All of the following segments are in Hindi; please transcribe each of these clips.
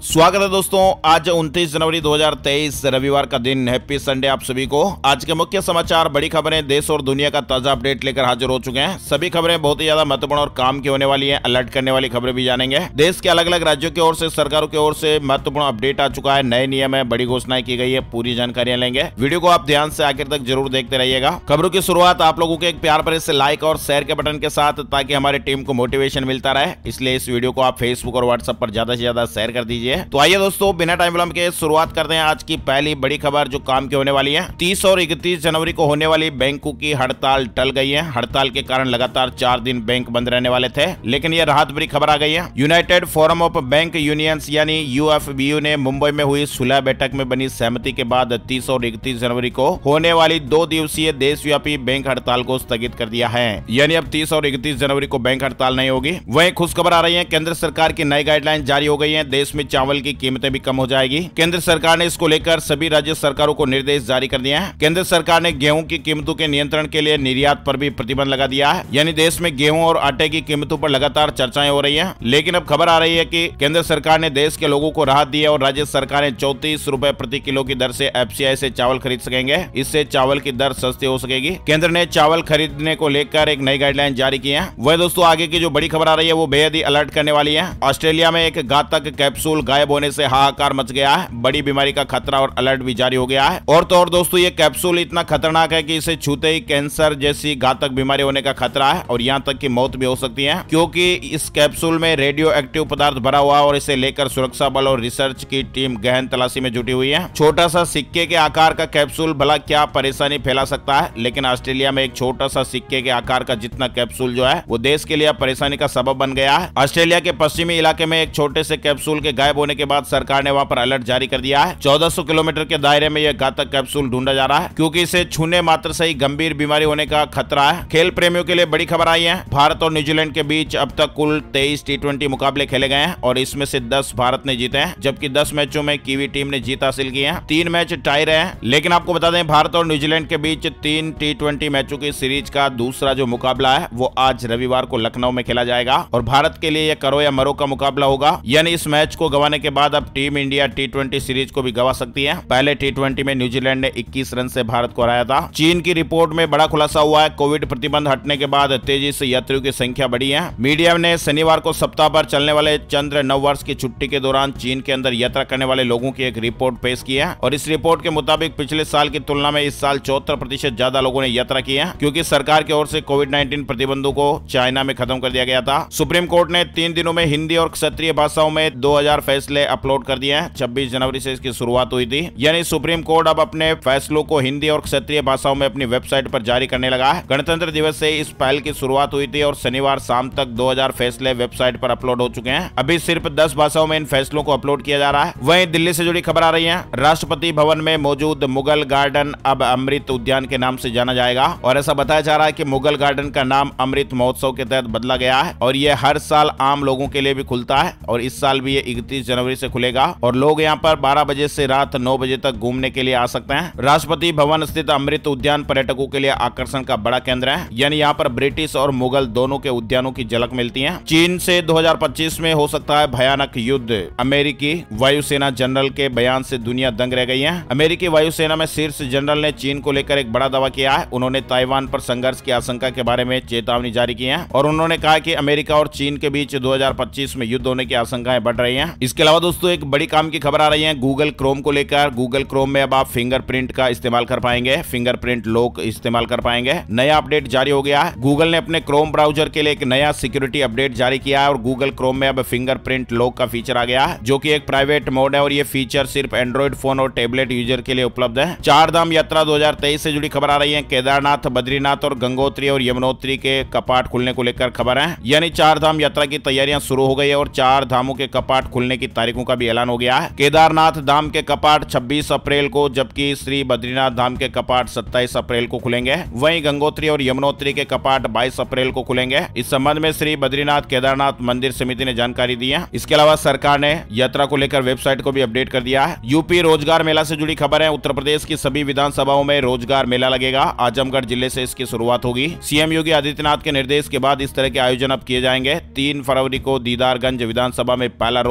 स्वागत है दोस्तों। आज 29 जनवरी 2023 रविवार का दिन। हैप्पी संडे आप सभी को। आज के मुख्य समाचार, बड़ी खबरें, देश और दुनिया का ताजा अपडेट लेकर हाजिर हो चुके हैं। सभी खबरें बहुत ही ज्यादा महत्वपूर्ण और काम की होने वाली हैं। अलर्ट करने वाली खबरें भी जानेंगे। देश के अलग अलग राज्यों की ओर से, सरकारों की ओर से महत्वपूर्ण अपडेट आ चुका है। नए नियम है, बड़ी घोषणाएं की गई है, पूरी जानकारियां लेंगे। वीडियो को आप ध्यान से आखिर तक जरूर देखते रहिएगा। खबरों की शुरुआत आप लोगों के एक प्यार भरे से लाइक और शेयर के बटन के साथ, ताकि हमारी टीम को मोटिवेशन मिलता रहे। इसलिए इस वीडियो को आप फेसबुक और व्हाट्सएप पर ज्यादा से ज्यादा शेयर कर दीजिए। तो आइए दोस्तों, बिना टाइम विलंब के शुरुआत करते हैं आज की पहली बड़ी खबर जो काम की होने वाली है। 30 और 31 जनवरी को होने वाली बैंकों की हड़ताल टल गई है। हड़ताल के कारण लगातार 4 दिन बैंक बंद रहने वाले थे, लेकिन यह राहत भरी खबर आ गई है। United forum of bank unions यानी यूएफबीयू ने मुंबई में हुई सुलह बैठक में बनी सहमति के बाद 30 और 31 जनवरी को होने वाली 2 दिवसीय देशव्यापी बैंक हड़ताल को स्थगित कर दिया है। यानी अब 30 और 31 जनवरी को बैंक हड़ताल नहीं होगी। वहीं खुशखबर आ रही है, केंद्र सरकार की नई गाइडलाइन जारी हो गई है। देश में चावल की कीमतें भी कम हो जाएगी। केंद्र सरकार ने इसको लेकर सभी राज्य सरकारों को निर्देश जारी कर दिए हैं। केंद्र सरकार ने गेहूं की कीमतों के नियंत्रण के लिए निर्यात पर भी प्रतिबंध लगा दिया है। यानी देश में गेहूं और आटे की कीमतों पर लगातार चर्चाएं हो रही हैं। लेकिन अब खबर आ रही है कि केंद्र सरकार ने देश के लोगों को राहत दी है और राज्य सरकारें 34 रुपए प्रति किलो की दर से एफसीआई से चावल खरीद सकेंगे। इससे चावल की दर सस्ती हो सकेगी। केंद्र ने चावल खरीदने को लेकर एक नई गाइडलाइन जारी की है। वह दोस्तों, आगे की जो बड़ी खबर आ रही है वो बेहद ही अलर्ट करने वाली है। ऑस्ट्रेलिया में एक घातक कैप्सूल गायब होने से हाहाकार मच गया है। बड़ी बीमारी का खतरा और अलर्ट भी जारी हो गया है। और तो और दोस्तों, ये कैप्सूल इतना खतरनाक है कि इसे छूते ही कैंसर जैसी घातक बीमारी होने का खतरा है और यहां तक कि मौत भी हो सकती है, क्योंकि इस कैप्सूल में रेडियो एक्टिव पदार्थ भरा हुआ है और इसे लेकर सुरक्षा बल और रिसर्च की टीम गहन तलाशी में जुटी हुई है। छोटा सा सिक्के के आकार का कैप्सूल भला क्या परेशानी फैला सकता है, लेकिन ऑस्ट्रेलिया में एक छोटा सा सिक्के के आकार का जितना कैप्सूल जो है वो देश के लिए परेशानी का सबब बन गया है। ऑस्ट्रेलिया के पश्चिमी इलाके में एक छोटे से कैप्सूल के गायब होने के बाद सरकार ने वहां पर अलर्ट जारी कर दिया है। 1400 किलोमीटर के दायरे में यह घातक कैप्सूल ढूंढा जा रहा है, क्योंकि इसे छूने मात्र से ही गंभीर बीमारी होने का खतरा है। खेल प्रेमियों के लिए बड़ी खबर आई है। भारत और न्यूजीलैंड के बीच अब तक कुल 23 T20 मुकाबले खेले गए हैं और इसमें से 10 भारत ने जीते हैं, जबकि 10 मैचों में कीवी टीम ने जीत हासिल की है। 3 मैच टाई रहे हैं। लेकिन आपको बता दें, भारत और न्यूजीलैंड के बीच 3 T20 मैचों की सीरीज का दूसरा जो मुकाबला है वो आज रविवार को लखनऊ में खेला जाएगा और भारत के लिए यह करो या मरो का मुकाबला होगा। यानी इस मैच को गंवाने के बाद अब टीम इंडिया T20 सीरीज को भी गंवा सकती है। पहले T20 में न्यूजीलैंड ने 21 रन से भारत को हराया था। चीन की रिपोर्ट में बड़ा खुलासा हुआ है। कोविड प्रतिबंध हटने के बाद तेजी से यात्रियों की संख्या बढ़ी है। मीडिया ने शनिवार को सप्ताह भर चलने वाले चंद्र नववर्ष की छुट्टी के दौरान चीन के अंदर यात्रा करने वाले लोगों की एक रिपोर्ट पेश की है और इस रिपोर्ट के मुताबिक पिछले साल की तुलना में इस साल 74% ज्यादा लोगों ने यात्रा की है, क्योंकि सरकार की ओर से कोविड-19 प्रतिबंधों को चाइना में खत्म कर दिया गया था। सुप्रीम कोर्ट ने 3 दिनों में हिंदी और क्षेत्रीय भाषाओं में 2000 फैसले अपलोड कर दिए हैं। 26 जनवरी से इसकी शुरुआत हुई थी। यानी सुप्रीम कोर्ट अब अपने फैसलों को हिंदी और क्षेत्रीय भाषाओं में अपनी वेबसाइट पर जारी करने लगा है। गणतंत्र दिवस से इस पहल की शुरुआत हुई थी और शनिवार शाम तक 2000 फैसले वेबसाइट पर अपलोड हो चुके हैं। अभी सिर्फ 10 भाषाओं में इन फैसलों को अपलोड किया जा रहा है। वहीं दिल्ली से जुड़ी खबर आ रही है। राष्ट्रपति भवन में मौजूद मुगल गार्डन अब अमृत उद्यान के नाम से जाना जाएगा और ऐसा बताया जा रहा है कि मुगल गार्डन का नाम अमृत महोत्सव के तहत बदला गया है और यह हर साल आम लोगों के लिए भी खुलता है और इस साल भी ये 31 जनवरी से खुलेगा और लोग यहाँ पर 12 बजे से रात 9 बजे तक घूमने के लिए आ सकते हैं। राष्ट्रपति भवन स्थित अमृत उद्यान पर्यटकों के लिए आकर्षण का बड़ा केंद्र है। यानी यहाँ पर ब्रिटिश और मुगल दोनों के उद्यानों की झलक मिलती है। चीन से 2025 में हो सकता है भयानक युद्ध। अमेरिकी वायुसेना जनरल के बयान से दुनिया दंग रह गई है। अमेरिकी वायुसेना में शीर्ष जनरल ने चीन को लेकर एक बड़ा दावा किया है। उन्होंने ताइवान पर संघर्ष की आशंका के बारे में चेतावनी जारी की है और उन्होंने कहा कि अमेरिका और चीन के बीच 2025 में युद्ध होने की आशंकाएं बढ़ रही हैं। इसके अलावा दोस्तों, एक बड़ी काम की खबर आ रही है गूगल क्रोम को लेकर। गूगल क्रोम में अब आप फिंगरप्रिंट का इस्तेमाल कर पाएंगे, फिंगरप्रिंट लॉक इस्तेमाल कर पाएंगे। नया अपडेट जारी हो गया है। गूगल ने अपने क्रोम ब्राउजर के लिए एक नया सिक्योरिटी अपडेट जारी किया है और गूगल क्रोम में अब फिंगरप्रिंट लॉक का फीचर आ गया है, जो कि एक प्राइवेट मोड है और ये फीचर सिर्फ एंड्रॉइड फोन और टैबलेट यूजर के लिए उपलब्ध है। 4 धाम यात्रा 2023 से जुड़ी खबर आ रही है। केदारनाथ, बद्रीनाथ और गंगोत्री और यमुनोत्री के कपाट खुलने को लेकर खबर है। यानी 4 धाम यात्रा की तैयारियां शुरू हो गई है और 4 धामों के कपाट खुलने की तारीखों का भी ऐलान हो गया है। केदारनाथ धाम के कपाट 26 अप्रैल को, जबकि श्री बद्रीनाथ धाम के कपाट 27 अप्रैल को खुलेंगे। वहीं गंगोत्री और यमुनोत्री के कपाट 22 अप्रैल को खुलेंगे। इस संबंध में श्री बद्रीनाथ केदारनाथ मंदिर समिति ने जानकारी दी है। इसके अलावा सरकार ने यात्रा को लेकर वेबसाइट को भी अपडेट कर दिया है। यूपी रोजगार मेला से जुड़ी खबर है। उत्तर प्रदेश की सभी विधानसभाओं में रोजगार मेला लगेगा। आजमगढ़ जिले से इसकी शुरुआत होगी। सीएम योगी आदित्यनाथ के निर्देश के बाद इस तरह के आयोजन अब किए जाएंगे। 3 फरवरी को दीदारगंज विधानसभा में पहला रोजगार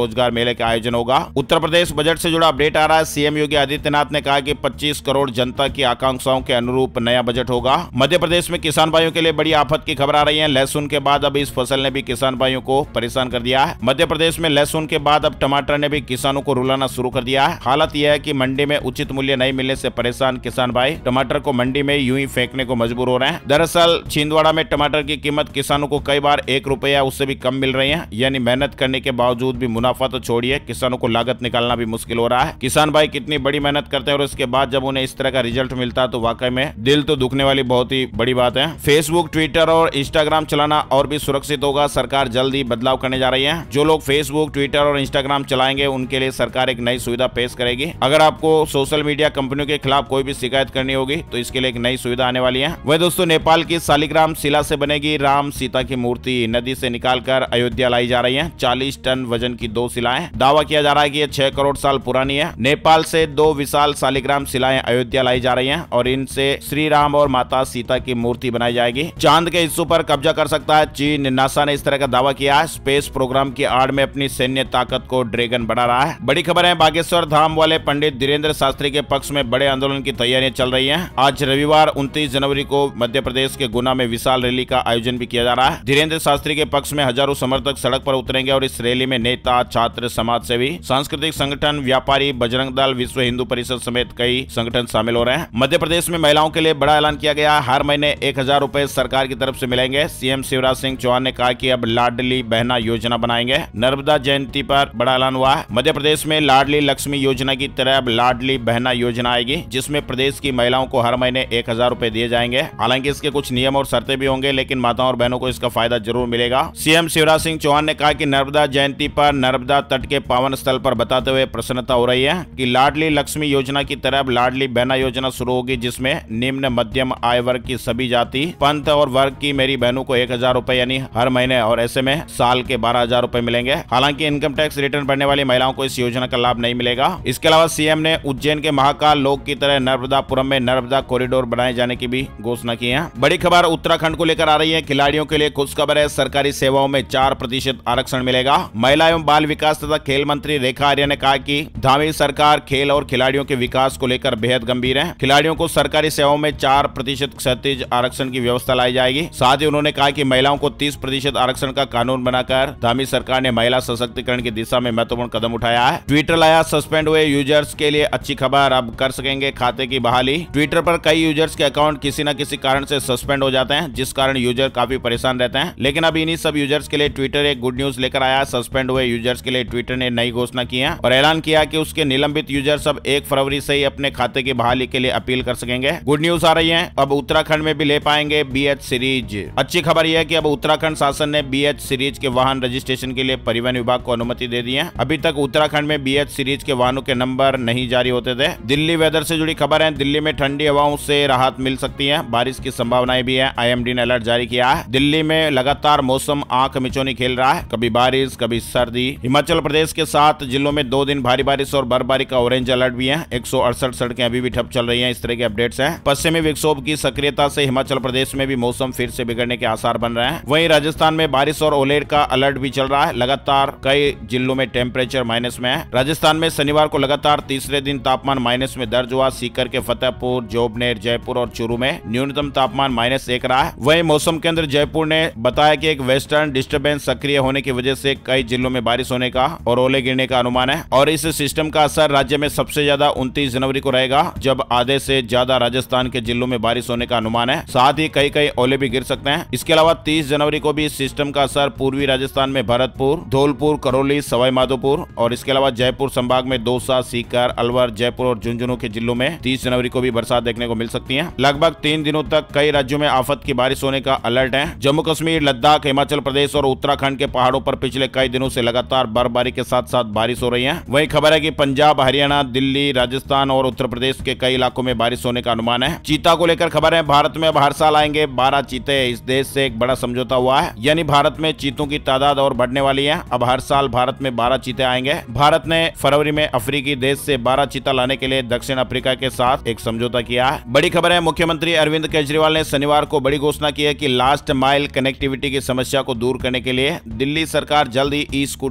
मेले का आयोजन होगा। उत्तर प्रदेश बजट से जुड़ा अपडेट आ रहा है। सीएम योगी आदित्यनाथ ने कहा कि 25 करोड़ जनता की आकांक्षाओं के अनुरूप नया बजट होगा। मध्य प्रदेश में किसान भाइयों के लिए बड़ी आफत की खबर आ रही है। लहसुन के बाद अब इस फसल ने भी किसान भाइयों को परेशान कर दिया है। मध्य प्रदेश में लहसुन के बाद अब टमाटर ने भी किसानों को रुलाना शुरू कर दिया है। हालत यह है कि मंडी में उचित मूल्य नहीं मिलने से परेशान किसान भाई टमाटर को मंडी में यूं ही फेंकने को मजबूर हो रहे हैं। दरअसल छिंदवाड़ा में टमाटर की कीमत किसानों को कई बार 1 रुपया उससे भी कम मिल रही है। यानी मेहनत करने के बावजूद भी मुनाफा तो छोड़िए, किसानों को लागत निकालना भी मुश्किल हो रहा है। किसान भाई कितनी बड़ी मेहनत करते हैं और इसके बाद जब उन्हें इस तरह का रिजल्ट मिलता है तो वाकई में दिल तो दुखने वाली बहुत ही बड़ी बात है। फेसबुक, ट्विटर और इंस्टाग्राम चलाना और भी सुरक्षित होगा। सरकार जल्द ही बदलाव करने जा रही है। जो लोग फेसबुक, ट्विटर और इंस्टाग्राम चलाएंगे उनके लिए सरकार एक नई सुविधा पेश करेगी। अगर आपको सोशल मीडिया कंपनियों के खिलाफ कोई भी शिकायत करनी होगी तो इसके लिए एक नई सुविधा आने वाली है। वह दोस्तों नेपाल की शालिग्राम शिला से बनेगी राम सीता की मूर्ति। नदी से निकालकर अयोध्या लाई जा रही है। 40 टन वजन की 2 शिलाएं। दावा किया जा रहा है कि ये 6 करोड़ साल पुरानी है। नेपाल से 2 विशाल शालिग्राम शिलाएं अयोध्या लाई जा रही हैं और इनसे श्री राम और माता सीता की मूर्ति बनाई जाएगी। चांद के हिस्सों पर कब्जा कर सकता है चीन। नासा ने इस तरह का दावा किया है। स्पेस प्रोग्राम की आड़ में अपनी सैन्य ताकत को ड्रैगन बढ़ा रहा है। बड़ी खबर है, बागेश्वर धाम वाले पंडित धीरेन्द्र शास्त्री के पक्ष में बड़े आंदोलन की तैयारियां चल रही हैं। आज रविवार 29 जनवरी को मध्य प्रदेश के गुना में विशाल रैली का आयोजन भी किया जा रहा है। धीरेन्द्र शास्त्री के पक्ष में हजारों समर्थक सड़क पर उतरेंगे और इस रैली में नेता, छात्र, समाज सेवी, सांस्कृतिक संगठन, व्यापारी, बजरंग दल, विश्व हिंदू परिषद समेत कई संगठन शामिल हो रहे हैं। मध्य प्रदेश में महिलाओं के लिए बड़ा ऐलान किया गया। हर महीने 1000 रुपए सरकार की तरफ से मिलेंगे। सीएम शिवराज सिंह चौहान ने कहा कि अब लाडली बहना योजना बनाएंगे। नर्मदा जयंती पर बड़ा ऐलान हुआ है। मध्य प्रदेश में लाडली लक्ष्मी योजना की तरह अब लाडली बहना योजना आएगी, जिसमें प्रदेश की महिलाओं को हर महीने 1000 रुपए दिए जाएंगे। हालांकि इसके कुछ नियम और शर्तें भी होंगे, लेकिन माताओं और बहनों को इसका फायदा जरूर मिलेगा। सीएम शिवराज सिंह चौहान ने कहा कि नर्मदा जयंती पर नर्मदा तट के पावन स्थल पर बताते हुए प्रसन्नता हो रही है कि लाडली लक्ष्मी योजना की तरह लाडली बहना योजना शुरू होगी, जिसमें निम्न मध्यम आय वर्ग की सभी जाति, पंथ और वर्ग की मेरी बहनों को 1000 रुपए यानी हर महीने और ऐसे में साल के 12,000 रुपए मिलेंगे। हालांकि इनकम टैक्स रिटर्न भरने वाली महिलाओं को इस योजना का लाभ नहीं मिलेगा। इसके अलावा सीएम ने उज्जैन के महाकाल लोक की तरह नर्मदापुरम में नर्मदा कॉरिडोर बनाए जाने की भी घोषणा की है। बड़ी खबर उत्तराखंड को लेकर आ रही है। खिलाड़ियों के लिए खुशखबर है। सरकारी सेवाओं में 4% आरक्षण मिलेगा। महिला एवं बाल विकास तथा खेल मंत्री रेखा आर्या ने कहा कि धामी सरकार खेल और खिलाड़ियों के विकास को लेकर बेहद गंभीर है। खिलाड़ियों को सरकारी सेवाओं में 4% क्षैतिज आरक्षण की व्यवस्था लाई जाएगी। साथ ही उन्होंने कहा कि महिलाओं को 30% आरक्षण का कानून बनाकर धामी सरकार ने महिला सशक्तिकरण की दिशा में महत्वपूर्ण कदम उठाया है। ट्विटर लाया सस्पेंड हुए यूजर्स के लिए अच्छी खबर, अब कर सकेंगे खाते की बहाली। ट्विटर पर कई यूजर्स के अकाउंट किसी न किसी कारण से सस्पेंड हो जाते हैं, जिस कारण यूजर काफी परेशान रहते हैं। लेकिन अब इन्हीं सब यूजर्स के लिए ट्विटर एक गुड न्यूज लेकर आया। सस्पेंड हुए यूजर्स के लिए ट्विटर ने नई घोषणा की है और ऐलान किया कि उसके निलंबित यूजर्स अब 1 फरवरी से ही अपने खाते की बहाली के लिए अपील कर सकेंगे। गुड न्यूज आ रही है, अब उत्तराखंड में भी ले पाएंगे BH सीरीज। अच्छी खबर यह है कि अब उत्तराखंड शासन ने BH सीरीज के वाहन रजिस्ट्रेशन के लिए परिवहन विभाग को अनुमति दे दी है। अभी तक उत्तराखंड में BH सीरीज के वाहनों के नंबर नहीं जारी होते थे। दिल्ली वेदर से जुड़ी खबर है। दिल्ली में ठंडी हवाओं से राहत मिल सकती है। बारिश की संभावनाएं भी है। IMD ने अलर्ट जारी किया है। दिल्ली में लगातार मौसम आंख मिचौनी खेल रहा है, कभी बारिश कभी सर्दी। हिमाचल प्रदेश के 7 जिलों में 2 दिन भारी बारिश और बर्फबारी का ऑरेंज अलर्ट भी है। 168 सड़कें अभी भी ठप चल रही हैं। इस तरह के अपडेट्स हैं। पश्चिमी विक्षोभ की सक्रियता से हिमाचल प्रदेश में भी मौसम फिर से बिगड़ने के आसार बन रहे हैं। वहीं राजस्थान में बारिश और ओले का अलर्ट भी चल रहा है। लगातार कई जिलों में टेम्परेचर माइनस में है। राजस्थान में शनिवार को लगातार तीसरे दिन तापमान माइनस में दर्ज हुआ। सीकर के फतेहपुर, जोबनेर, जयपुर और चूरू में न्यूनतम तापमान -1 रहा है। वहीं मौसम केंद्र जयपुर ने बताया कि एक वेस्टर्न डिस्टर्बेंस सक्रिय होने की वजह से कई जिलों में बारिश होने का और ओले गिरने का अनुमान है और इस सिस्टम का असर राज्य में सबसे ज्यादा 29 जनवरी को रहेगा, जब आधे से ज्यादा राजस्थान के जिलों में बारिश होने का अनुमान है। साथ ही कई ओले भी गिर सकते हैं। इसके अलावा 30 जनवरी को भी इस सिस्टम का असर पूर्वी राजस्थान में भरतपुर, धौलपुर, करौली, सवाई माधोपुर और इसके अलावा जयपुर संभाग में दौसा, सीकर, अलवर, जयपुर और झुंझुनू के जिलों में 30 जनवरी को भी बरसात देखने को मिल सकती है। लगभग 3 दिनों तक कई राज्यों में आफत की बारिश होने का अलर्ट है। जम्मू कश्मीर, लद्दाख, हिमाचल प्रदेश और उत्तराखंड के पहाड़ों पर पिछले कई दिनों से लगातार बर्फबारी के साथ साथ बारिश हो रही है। वही खबर है कि पंजाब, हरियाणा, दिल्ली, राजस्थान और उत्तर प्रदेश के कई इलाकों में बारिश होने का अनुमान है। चीता को लेकर खबर है। भारत में अब हर साल आएंगे 12 चीते। इस देश से एक बड़ा समझौता हुआ है, यानी भारत में चीतों की तादाद और बढ़ने वाली है। अब हर साल भारत में 12 चीते आएंगे। भारत ने फरवरी में अफ्रीकी देश से 12 चीता लाने के लिए दक्षिण अफ्रीका के साथ एक समझौता किया है। बड़ी खबर है। मुख्यमंत्री अरविंद केजरीवाल ने शनिवार को बड़ी घोषणा की है कि लास्ट माइल कनेक्टिविटी की समस्या को दूर करने के लिए दिल्ली सरकार जल्द ही ई स्कूटर सेवा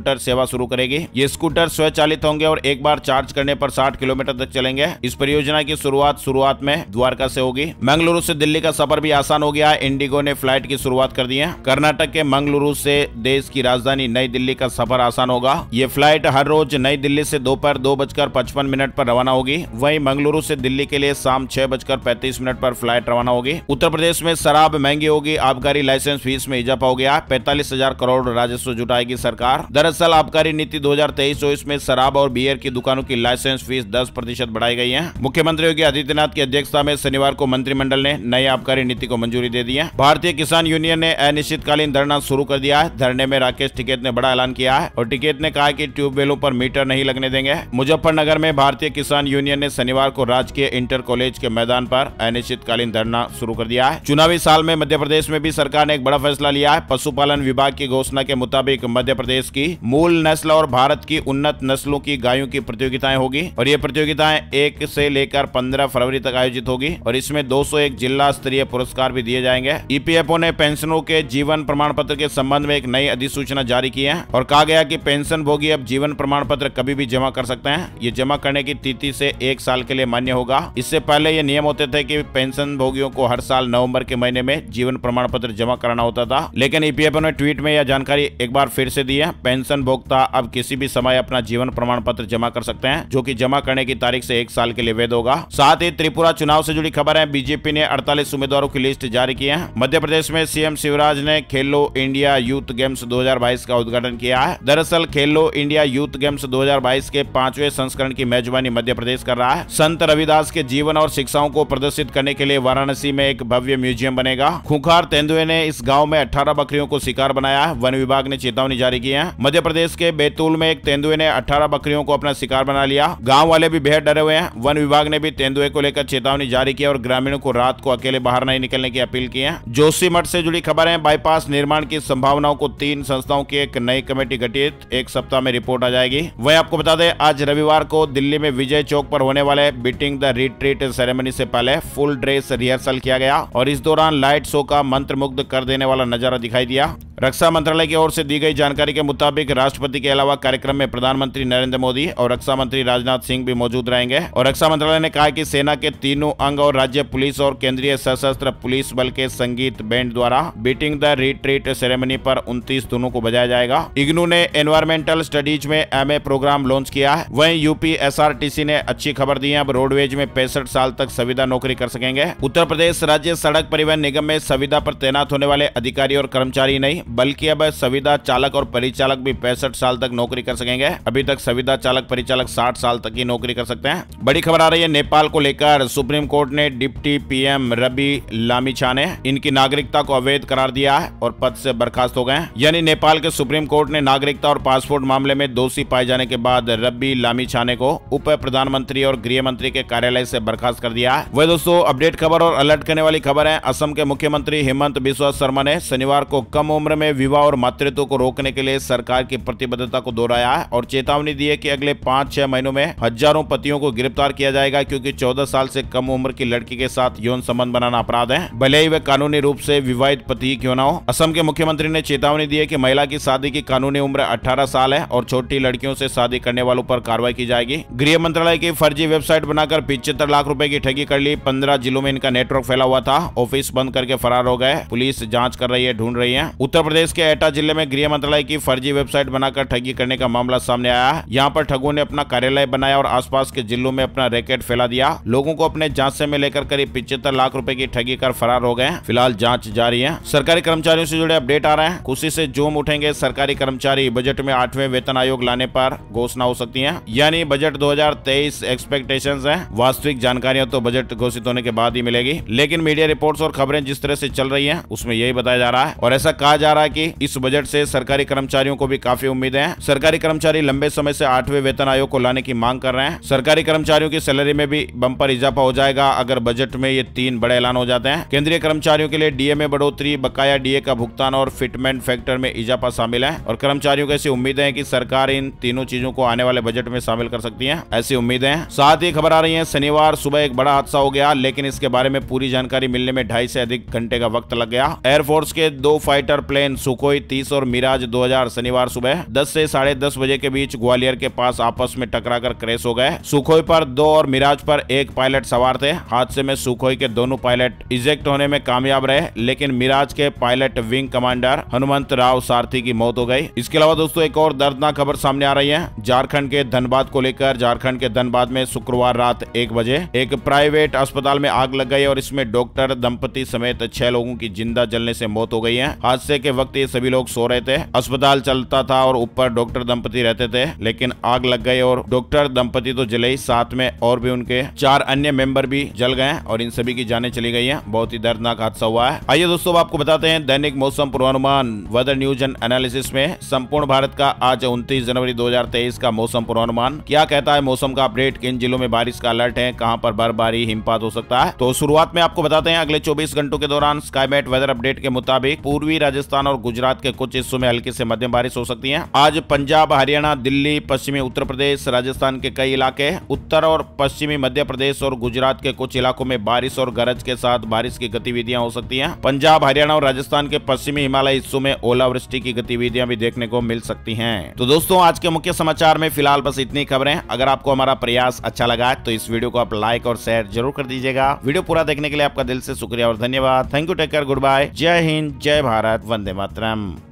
शुरू करेगी। ये स्कूटर स्वचालित होंगे और एक बार चार्ज करने पर 60 किलोमीटर तक चलेंगे। इस परियोजना की शुरुआत में द्वारका से होगी। मंगलुरु से दिल्ली का सफर भी आसान हो गया। इंडिगो ने फ्लाइट की शुरुआत कर दी है। कर्नाटक के मंगलुरु से देश की राजधानी नई दिल्ली का सफर आसान होगा। ये फ्लाइट हर रोज नई दिल्ली से दोपहर 2:55 पर रवाना होगी। वहीं मंगलुरु से दिल्ली के लिए शाम 6:35 पर फ्लाइट रवाना होगी। उत्तर प्रदेश में शराब महंगी होगी। आबकारी लाइसेंस फीस में इजाफा हो गया। 45,000 करोड़ राजस्व जुटाएगी सरकार। दरअसल आबकारी नीति 2023-24 में शराब और बियर की दुकानों की लाइसेंस फीस 10% बढ़ाई गई है। मुख्यमंत्री योगी आदित्यनाथ की अध्यक्षता में शनिवार को मंत्रिमंडल ने नई आबकारी नीति को मंजूरी दे दी है। भारतीय किसान यूनियन ने अनिश्चितकालीन धरना शुरू कर दिया है। धरने में राकेश टिकैत ने बड़ा ऐलान किया है और टिकैत ने कहा कि ट्यूबवेलों पर मीटर नहीं लगने देंगे। मुजफ्फरनगर में भारतीय किसान यूनियन ने शनिवार को राजकीय इंटर कॉलेज के मैदान पर अनिश्चितकालीन धरना शुरू कर दिया है। चुनावी साल में मध्य प्रदेश में भी सरकार ने एक बड़ा फैसला लिया है। पशुपालन विभाग की घोषणा के मुताबिक मध्य प्रदेश की मूल नस्ल और भारत की उन्नत नस्लों की गायों की प्रतियोगिताएं होगी और ये प्रतियोगिताएं 1 से लेकर 15 फरवरी तक आयोजित होगी और इसमें 201 जिला स्तरीय पुरस्कार भी दिए जाएंगे। ईपीएफओ ने पेंशनरों के जीवन प्रमाण पत्र के संबंध में एक नई अधिसूचना जारी की है और कहा गया कि पेंशन भोगी अब जीवन प्रमाण पत्र कभी भी जमा कर सकते हैं। ये जमा करने की तिथि से 1 साल के लिए मान्य होगा। इससे पहले ये नियम होते थे कि पेंशन भोगियों को हर साल नवंबर के महीने में जीवन प्रमाण पत्र जमा कराना होता था, लेकिन ईपीएफओ ने ट्वीट में यह जानकारी एक बार फिर से दी है। पेंशन भोक्ता अब किसी भी समय अपना जीवन प्रमाण पत्र जमा कर सकते हैं, जो कि जमा करने की तारीख से 1 साल के लिए वैध होगा। साथ ही त्रिपुरा चुनाव से जुड़ी खबर है। बीजेपी ने 48 उम्मीदवारों की लिस्ट जारी की है। मध्य प्रदेश में सीएम शिवराज ने खेलो इंडिया यूथ गेम्स 2022 का उद्घाटन किया है। दरअसल खेलो इंडिया यूथ गेम्स 2022 के 5वें संस्करण की मेजबानी मध्य प्रदेश कर रहा है। संत रविदास के जीवन और शिक्षाओं को प्रदर्शित करने के लिए वाराणसी में एक भव्य म्यूजियम बनेगा। खूंखार तेंदुए ने इस गांव में 18 बकरियों को शिकार बनाया है। वन विभाग ने चेतावनी जारी की है। मध्य प्रदेश के बैतूल में एक तेंदुए ने 18 बकरियों को अपना शिकार बना लिया। गांव वाले भी बेहद डरे हुए हैं। वन विभाग ने भी तेंदुए को लेकर चेतावनी जारी की और ग्रामीणों को रात को अकेले बाहर नहीं निकलने की अपील की है। जोशीमठ से जुड़ी खबर है। बाईपास निर्माण की संभावनाओं को 3 संस्थाओं की एक नई कमेटी गठित, 1 सप्ताह में रिपोर्ट आ जाएगी। वहीं आपको बता दें, आज रविवार को दिल्ली में विजय चौक पर होने वाले बीटिंग द रिट्रीट सेरेमनी से पहले फुल ड्रेस रिहर्सल किया गया और इस दौरान लाइट शो का मंत्रमुग्ध कर देने वाला नजारा दिखाई दिया। रक्षा मंत्रालय की ओर से दी गई जानकारी के मुताबिक राष्ट्रपति के अलावा कार्यक्रम में प्रधानमंत्री नरेंद्र मोदी और रक्षा मंत्री राजनाथ सिंह भी मौजूद रहेंगे और रक्षा मंत्रालय ने कहा कि सेना के तीनों अंग और राज्य पुलिस और केंद्रीय सशस्त्र पुलिस बल के संगीत बैंड द्वारा बीटिंग द रिट्रीट सेरेमनी पर 29 धुनों को बजाया जाएगा। इग्नू ने एनवायरमेंटल स्टडीज में एमए प्रोग्राम लॉन्च किया है। वहीं यूपी एसआरटीसी ने अच्छी खबर दी है। अब रोडवेज में 65 साल तक संविदा नौकरी कर सकेंगे। उत्तर प्रदेश राज्य सड़क परिवहन निगम में संविदा पर तैनात होने वाले अधिकारी और कर्मचारी नहीं, बल्कि अब संविदा चालक और परिचालक भी 65 साल तक नौकरी कर सकेंगे। अभी तक संविदा चालक परिचालक 60 साल तक की नौकरी कर सकते हैं। बड़ी खबर आ रही है नेपाल को लेकर। सुप्रीम कोर्ट ने डिप्टी पीएम रवि लामिछाने इनकी नागरिकता को अवैध करार दिया है और पद से बर्खास्त हो गए। यानी नेपाल के सुप्रीम कोर्ट ने नागरिकता और पासपोर्ट मामले में दोषी पाए जाने के बाद रवि लामिछाने को उप प्रधानमंत्री और गृह मंत्री के कार्यालय से बर्खास्त कर दिया है। वह दोस्तों अपडेट खबर और अलर्ट करने वाली खबर है। असम के मुख्यमंत्री हेमंत बिस्वा शर्मा ने शनिवार को कम उम्र में विवाह और मातृत्व को रोकने के लिए सरकार की प्रतिबद्धता को दोहराया है और चेतावनी दी है कि अगले 5-6 महीनों में हजारों पतियों को गिरफ्तार किया जाएगा, क्योंकि 14 साल से कम उम्र की लड़की के साथ यौन संबंध बनाना अपराध है, भले ही वे कानूनी रूप से विवाहित पति क्यों ना हो। असम के मुख्यमंत्री ने चेतावनी दी है कि महिला की शादी की कानूनी उम्र 18 साल है और छोटी लड़कियों से शादी करने वालों पर कार्रवाई की जाएगी। गृह मंत्रालय की फर्जी वेबसाइट बनाकर 75 लाख रुपए की ठगी कर ली। 15 जिलों में इनका नेटवर्क फैला हुआ था। ऑफिस बंद करके फरार हो गए। पुलिस जांच कर रही है, ढूंढ रही है। उत्तर प्रदेश के एटा जिले में गृह मंत्रालय की फर्जी वेबसाइट बनाकर ठगी करने का मामला सामने आया है। यहाँ पर ठगों ने अपना कार्यालय बनाया और आसपास के जिलों में अपना रैकेट फैला दिया। लोगों को अपने जांच में लेकर करीब 75 लाख रुपए की ठगी कर फरार हो गए। फिलहाल जांच जारी है। सरकारी कर्मचारियों से जुड़े अपडेट आ रहे हैं। खुशी से जोम उठेंगे सरकारी कर्मचारी। बजट में 8वें वेतन आयोग लाने पर घोषणा हो सकती है। यानी बजट 2023 एक्सपेक्टेशंस है। वास्तविक जानकारियां तो बजट घोषित होने के बाद ही मिलेगी, लेकिन मीडिया रिपोर्ट्स और खबरें जिस तरह से चल रही हैं उसमें यही बताया जा रहा है और ऐसा कहा जा रहा है कि इस बजट से सरकारी कर्मचारियों को भी काफी उम्मीदें हैं। सरकारी कर्मचारी लंबे समय से 8वें वेतन आयोग को लाने की मांग कर रहे हैं। सरकारी कर्मचारियों की सैलरी में भी बम्पर इजाफा हो जाएगा अगर बजट में ये 3 बड़े ऐलान हो जाते हैं। केंद्रीय कर्मचारियों के लिए डीए में बढ़ोतरी, बकाया डीए का भुगतान और फिटमेंट फैक्टर में इजाफा शामिल है और कर्मचारियों को ऐसी उम्मीदें हैं कि सरकार इन तीनों चीजों को आने वाले बजट में शामिल कर सकती है, ऐसी उम्मीदें हैं। साथ ही खबर आ रही है शनिवार सुबह एक बड़ा हादसा हो गया, लेकिन इसके बारे में पूरी जानकारी मिलने में 2.5 से अधिक घंटे का वक्त लग गया। एयरफोर्स के 2 फाइटर प्लेन सुखोई 30 और मिराज 2000 शनिवार सुबह 10 से 10:30 बजे के बीच ग्वालियर के पास आपस में टकराकर क्रैश हो गए। सुखोई पर 2 और मिराज पर 1 पायलट सवार थे। हादसे में सुखोई के दोनों पायलट इजेक्ट होने में कामयाब रहे, लेकिन मिराज के pilot wing commander Hanumant Rao Sarathi की मौत हो गई। इसके अलावा दोस्तों एक और दर्दनाक खबर सामने आ रही है झारखंड के धनबाद को लेकर। झारखंड के धनबाद में शुक्रवार रात 1 बजे एक प्राइवेट अस्पताल में आग लग गई और इसमें डॉक्टर दंपति समेत 6 लोगों की जिंदा जलने से मौत हो गई है। हादसे के वक्त ये सभी लोग सो रहे थे, अस्पताल चलता था और ऊपर डॉक्टर दंपति रहते थे, लेकिन आग लग गई और डॉक्टर दंपति तो जले ही, साथ में और भी उनके 4 अन्य मेंबर भी जल गए और इन सभी की जानें चली गई हैं। बहुत ही दर्दनाक हादसा हुआ है। आइए दोस्तों आपको बताते हैं दैनिक मौसम पूर्वानुमान वेदर न्यूज एंड एनालिसिस में संपूर्ण भारत का आज 29 जनवरी 2023 का मौसम पूर्वानुमान क्या कहता है। मौसम का अपडेट, किन जिलों में बारिश का अलर्ट है, कहां पर बर्फबारी हिमपात हो सकता है। तो शुरुआत में आपको बताते हैं अगले 24 घंटों के दौरान स्काईमेट वेदर अपडेट के मुताबिक पूर्वी राजस्थान और गुजरात के कुछ हिस्सों में हल्की से मध्यम बारिश हो सकती है। आज पंजाब, हरियाणा, दिल्ली, पश्चिमी उत्तर प्रदेश, राजस्थान के कई इलाके, उत्तर और पश्चिमी मध्य प्रदेश और गुजरात के कुछ इलाकों में बारिश और गरज के साथ बारिश की गतिविधियां हो सकती हैं। पंजाब, हरियाणा और राजस्थान के पश्चिमी हिमालय हिस्सों में ओलावृष्टि की गतिविधियां भी देखने को मिल सकती हैं। तो दोस्तों आज के मुख्य समाचार में फिलहाल बस इतनी खबरें। अगर आपको हमारा प्रयास अच्छा लगा तो इस वीडियो को आप लाइक और शेयर जरूर कर दीजिएगा। वीडियो पूरा देखने के लिए आपका दिल से शुक्रिया और धन्यवाद। Thank you, take care, goodbye, जय हिंद, जय भारत, वंदे मातरम।